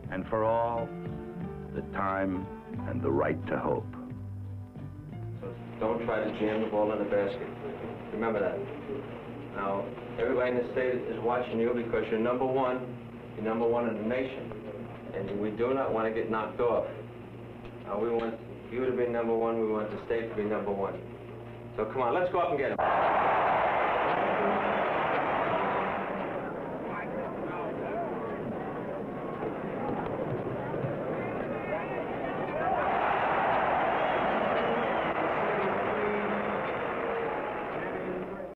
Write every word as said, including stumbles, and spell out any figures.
and for all, the time and the right to hope. So don't try to jam the ball in the basket. Remember that. Now, everybody in the state is watching you because you're number one. You're number one in the nation. And we do not want to get knocked off. Now, we want you to be number one. We want the state to be number one. So come on, let's go up and get him.